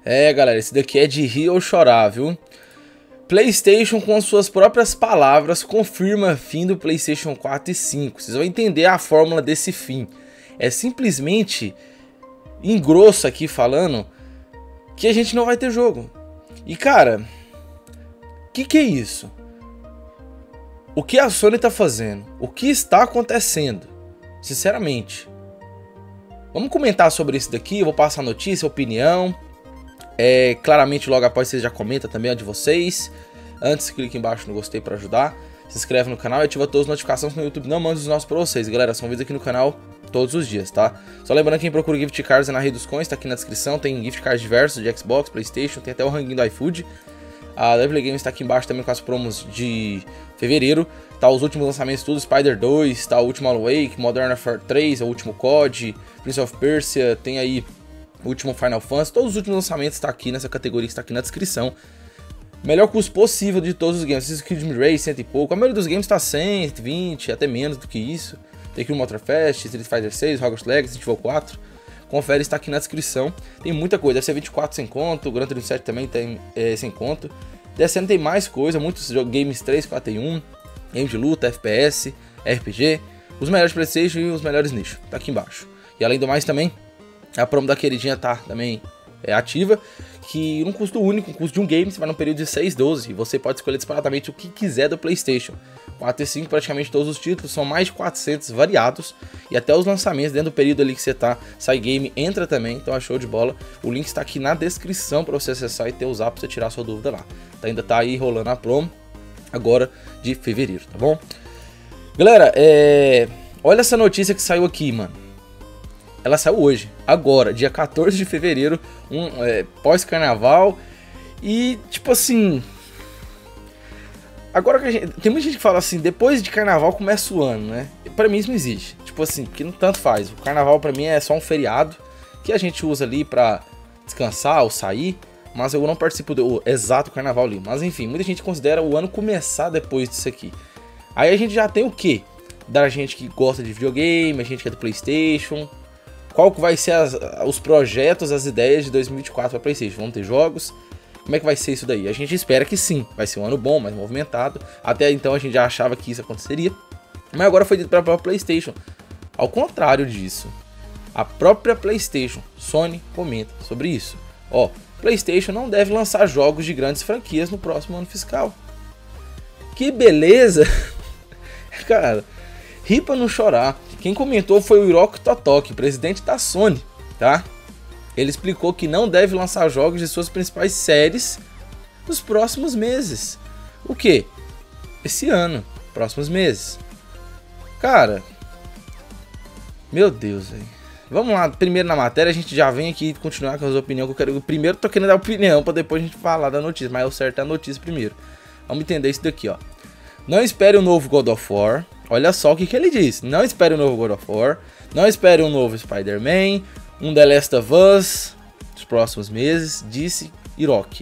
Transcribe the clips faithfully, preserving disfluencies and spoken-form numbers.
É, galera, esse daqui é de rir ou chorar, viu? PlayStation, com suas próprias palavras, confirma fim do PlayStation quatro e cinco. Vocês vão entender a fórmula desse fim. É simplesmente, em grosso aqui falando, que a gente não vai ter jogo. E cara, o que, que é isso? O que a Sony tá fazendo? O que está acontecendo? Sinceramente. Vamos comentar sobre isso daqui, eu vou passar notícia, opinião. É, claramente logo após vocês já comentam também a de vocês. Antes, clique embaixo no gostei para ajudar. Se inscreve no canal e ativa todas as notificações no YouTube. Não manda os nossos para vocês, galera. São vídeos aqui no canal todos os dias, tá? Só lembrando que quem procura gift cards é na Rei dos Coins, tá aqui na descrição. Tem gift cards diversos de Xbox, PlayStation, tem até o ranking do iFood. A Level Games está aqui embaixo também com as promos de fevereiro. Tá os últimos lançamentos tudo, Spider dois, tá o último Alan Wake, Modern Warfare três, o último C O D, Prince of Persia, tem aí o último Final Fantasy. Todos os últimos lançamentos tá aqui nessa categoria que está aqui na descrição. Melhor custo possível de todos os games. Assassin's Creed Mirage, cento e pouco. A maioria dos games tá cem, cento e vinte, até menos do que isso. Tem aqui o Motorfest, Street Fighter seis, Hogwarts Legacy, Resident Evil quatro. Confere, está aqui na descrição. Tem muita coisa, deve ser vinte e quatro sem conto, o Gran Turismo sete também tem é, sem conto. Descendo tem mais coisa, muitos games três, quatro e um, game de luta, F P S, R P G, os melhores PlayStation e os melhores nichos, tá aqui embaixo. E além do mais também, a promo da queridinha tá também é, ativa, que num custo único, um custo de um game, você vai num período de seis, doze, e você pode escolher disparadamente o que quiser do PlayStation. quatro e cinco, praticamente todos os títulos, são mais de quatrocentos variados, e até os lançamentos dentro do período ali que você tá, sai game, entra também, então é show de bola. O link está aqui na descrição para você acessar e ter usar para você tirar sua dúvida lá. Tá, ainda tá aí rolando a promo, agora de fevereiro, tá bom? Galera, é... olha essa notícia que saiu aqui, mano. Ela saiu hoje, agora, dia quatorze de fevereiro, um, é, pós-carnaval, e tipo assim... Agora que a gente, tem muita gente que fala assim, depois de carnaval começa o ano, né? Pra mim isso não existe, tipo assim, porque não tanto faz. O carnaval pra mim é só um feriado, que a gente usa ali pra descansar ou sair, mas eu não participo do exato carnaval ali. Mas enfim, muita gente considera o ano começar depois disso aqui. Aí a gente já tem o quê? Da gente que gosta de videogame, a gente que é do PlayStation... Qual que vai ser as, os projetos, as ideias de dois mil e vinte e quatro para PlayStation? Vão ter jogos? Como é que vai ser isso daí? A gente espera que sim, vai ser um ano bom, mais movimentado. Até então a gente já achava que isso aconteceria, mas agora foi dito para a própria PlayStation. Ao contrário disso, a própria PlayStation, Sony, comenta sobre isso. Ó, PlayStation não deve lançar jogos de grandes franquias no próximo ano fiscal. Que beleza! Cara, ri pra não chorar. Quem comentou foi o Hiroki Totoki, presidente da Sony, tá? Ele explicou que não deve lançar jogos de suas principais séries nos próximos meses. O que? Esse ano, próximos meses. Cara, meu Deus, velho. Vamos lá, primeiro na matéria, a gente já vem aqui continuar com as opiniões que eu quero. Primeiro tô querendo dar opinião para depois a gente falar da notícia, mas o certo é a notícia primeiro. Vamos entender isso daqui, ó. Não espere um novo God of War. Olha só o que, que ele disse. Não espere um novo God of War. Não espere um novo Spider-Man. Um The Last of Us nos próximos meses. Disse Hiroki.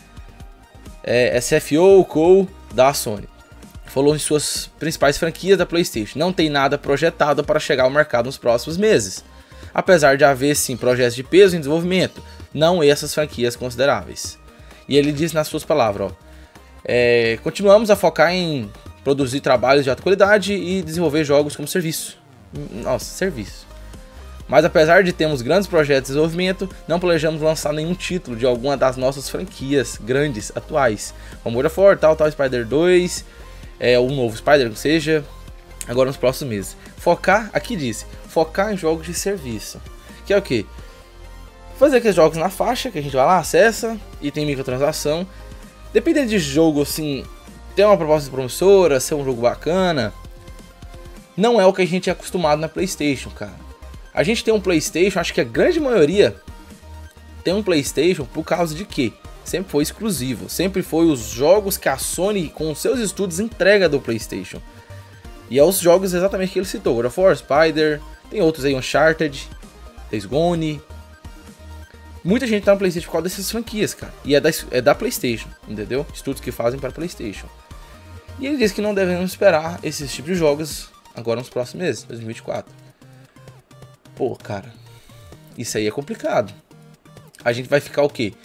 É, S F O, Cole da Sony. Falou em suas principais franquias da PlayStation. Não tem nada projetado para chegar ao mercado nos próximos meses. Apesar de haver sim projetos de peso em desenvolvimento. Não essas franquias consideráveis. E ele disse nas suas palavras, ó. É, continuamos a focar em produzir trabalhos de alta qualidade e desenvolver jogos como serviço. Nossa, serviço. Mas apesar de termos grandes projetos de desenvolvimento, não planejamos lançar nenhum título de alguma das nossas franquias grandes atuais. Como God of War, tal, tal, Spider dois, é, um novo Spider, que seja, agora nos próximos meses. Focar, aqui disse, focar em jogos de serviço. Que é o quê? Fazer aqueles jogos na faixa, que a gente vai lá, acessa, e tem microtransação. Dependendo de jogo, assim, ter uma proposta promissora, ser um jogo bacana, não é o que a gente é acostumado na PlayStation, cara. A gente tem um PlayStation, acho que a grande maioria tem um PlayStation por causa de quê? Sempre foi exclusivo, sempre foi os jogos que a Sony, com os seus estudos, entrega do PlayStation. E é os jogos exatamente que ele citou, God of War, Spider, tem outros aí, Uncharted, Days Gone. Muita gente tá no PlayStation por causa dessas franquias, cara. E é da, é da PlayStation, entendeu? Estudos que fazem para PlayStation. E ele disse que não devemos esperar esses tipos de jogos agora nos próximos meses, dois mil e vinte e quatro. Pô, cara, isso aí é complicado. A gente vai ficar o quê?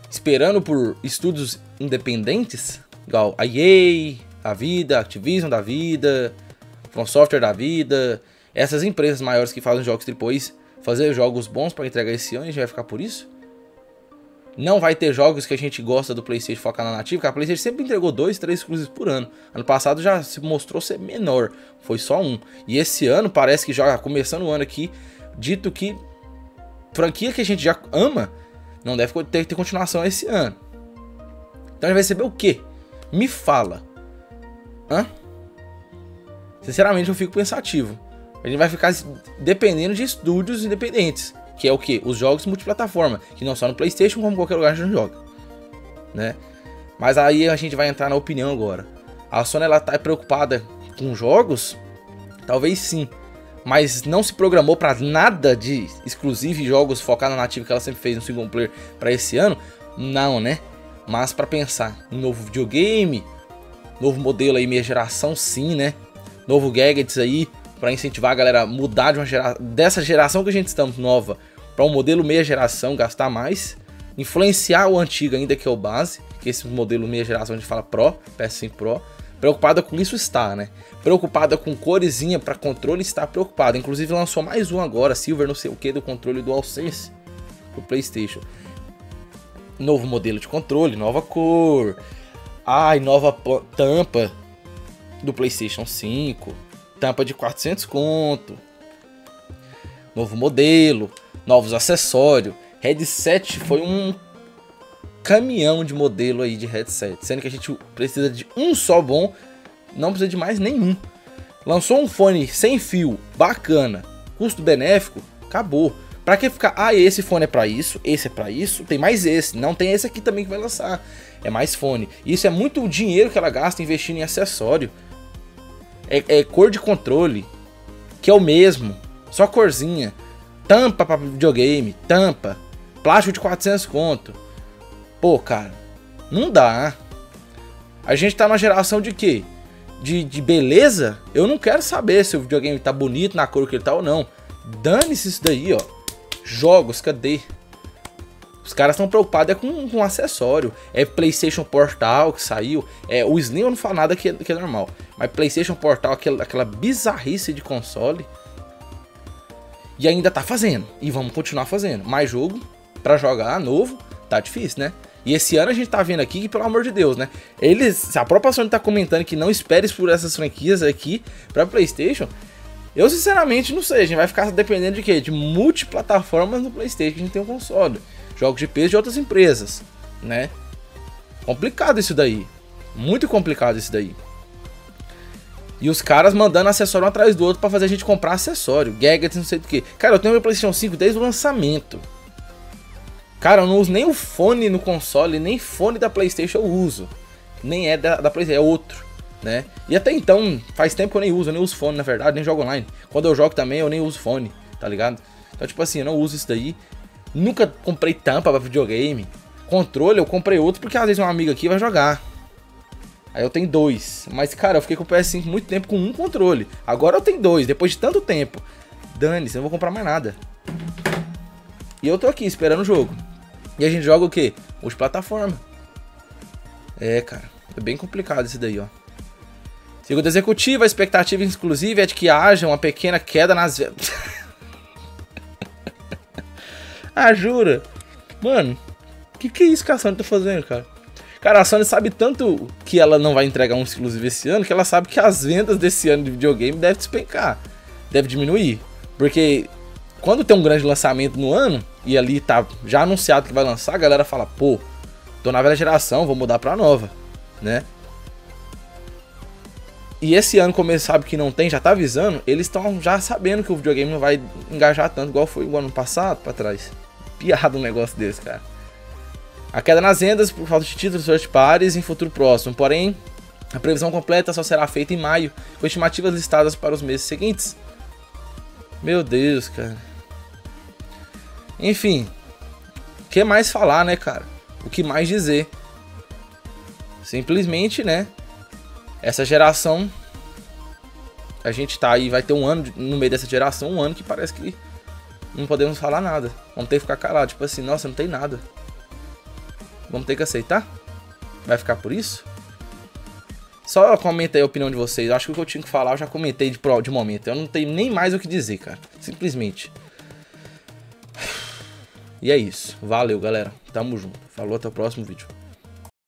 esperando por estúdios independentes, igual a E A, a Vida, a Activision da vida, From Software da vida, essas empresas maiores que fazem jogos triplo A, fazer jogos bons para entregar esse ano, a gente vai ficar por isso? Não vai ter jogos que a gente gosta do PlayStation focar na nativa, porque a PlayStation sempre entregou dois, três exclusivos por ano. Ano passado já se mostrou ser menor, foi só um. E esse ano parece que já começando o ano aqui, dito que franquia que a gente já ama, não deve ter, ter continuação esse ano. Então a gente vai receber o quê? Me fala. Hã? Sinceramente eu fico pensativo. A gente vai ficar dependendo de estúdios independentes. Que é o que? Os jogos multiplataforma, que não só no PlayStation, como em qualquer lugar a gente joga, né? Mas aí a gente vai entrar na opinião agora. A Sony, ela tá preocupada com jogos? Talvez sim, mas não se programou para nada de exclusivo e jogos focados na nativa que ela sempre fez no single player para esse ano? Não, né? Mas para pensar em novo videogame, novo modelo aí, meia geração, sim, né? Novo gadgets aí, para incentivar a galera a mudar de uma gera... dessa geração que a gente estamos nova para um modelo meia geração, gastar mais, influenciar o antigo ainda, que é o base, que esse modelo meia geração a gente fala Pro, P S cinco Pro. Preocupada com isso está, né? Preocupada com coresinha para controle, está preocupada. Inclusive lançou mais um agora, Silver não sei o que, do controle DualSense pro PlayStation. Novo modelo de controle, nova cor, ai, nova tampa do PlayStation cinco. Tampa de quatrocentos conto, novo modelo, novos acessórios, headset foi um caminhão de modelo aí de headset, sendo que a gente precisa de um só bom, não precisa de mais nenhum. Lançou um fone sem fio, bacana, custo benéfico, acabou. Pra que ficar, ah, esse fone é pra isso, esse é pra isso, tem mais esse, não tem esse aqui também que vai lançar, é mais fone. Isso é muito dinheiro que ela gasta investindo em acessório. É, é cor de controle, que é o mesmo, só corzinha. Tampa para videogame, tampa, plástico de quatrocentos conto. Pô, cara, não dá. A gente tá numa geração de quê? De, de beleza? Eu não quero saber se o videogame tá bonito na cor que ele tá ou não. Dane-se isso daí, ó. Jogos, cadê? Os caras estão preocupados é com, com acessório. É PlayStation Portal que saiu. É, o Slim eu não falo nada que é, que é normal. Mas PlayStation Portal, aquela, aquela bizarrice de console. E ainda tá fazendo. E vamos continuar fazendo. Mais jogo pra jogar novo. Tá difícil, né? E esse ano a gente tá vendo aqui que, pelo amor de Deus, né? Eles, a própria Sony tá comentando que não esperes por essas franquias aqui pra PlayStation. Eu sinceramente não sei. A gente vai ficar dependendo de quê? De multiplataformas no PlayStation que a gente tem um console. Jogos de peso de outras empresas, né? Complicado isso daí. Muito complicado isso daí. E os caras mandando acessório um atrás do outro pra fazer a gente comprar acessório. Gadgets, não sei do que. Cara, eu tenho meu PlayStation cinco desde o lançamento. Cara, eu não uso nem o fone no console, nem fone da PlayStation eu uso. Nem é da, da PlayStation, é outro, né? E até então, faz tempo que eu nem uso. Eu nem uso fone, na verdade, nem jogo online. Quando eu jogo também, eu nem uso fone, tá ligado? Então, tipo assim, eu não uso isso daí. Nunca comprei tampa pra videogame. Controle, eu comprei outro porque às vezes um amigo aqui vai jogar. Aí eu tenho dois. Mas, cara, eu fiquei com o P S cinco muito tempo com um controle. Agora eu tenho dois, depois de tanto tempo. Dane-se, eu não vou comprar mais nada. E eu tô aqui esperando o jogo. E a gente joga o quê? Multiplataforma. É, cara, é bem complicado isso daí, ó. Segundo a executiva, a expectativa exclusiva é de que haja uma pequena queda nas vendas. Ah, jura? Mano, o que, que é isso que a Sony tá fazendo, cara? Cara, a Sony sabe tanto que ela não vai entregar um exclusivo esse ano, que ela sabe que as vendas desse ano de videogame devem despencar, deve diminuir. Porque quando tem um grande lançamento no ano, e ali tá já anunciado que vai lançar, a galera fala, pô, tô na velha geração, vou mudar pra nova, né? E esse ano, como eles sabem que não tem, já tá avisando, eles estão já sabendo que o videogame não vai engajar tanto igual foi o ano passado pra trás. Piada um negócio desse, cara. A queda nas vendas por falta de títulos first parties em futuro próximo. Porém, a previsão completa só será feita em maio, com estimativas listadas para os meses seguintes. Meu Deus, cara. Enfim. O que mais falar, né, cara? O que mais dizer? Simplesmente, né? Essa geração... A gente tá aí, vai ter um ano no meio dessa geração, um ano que parece que não podemos falar nada. Vamos ter que ficar calado, tipo assim, nossa, não tem nada. Vamos ter que aceitar? Vai ficar por isso? Só comenta aí a opinião de vocês. Eu acho que o que eu tinha que falar eu já comentei de, de momento. Eu não tenho nem mais o que dizer, cara. Simplesmente. E é isso. Valeu, galera. Tamo junto. Falou, até o próximo vídeo.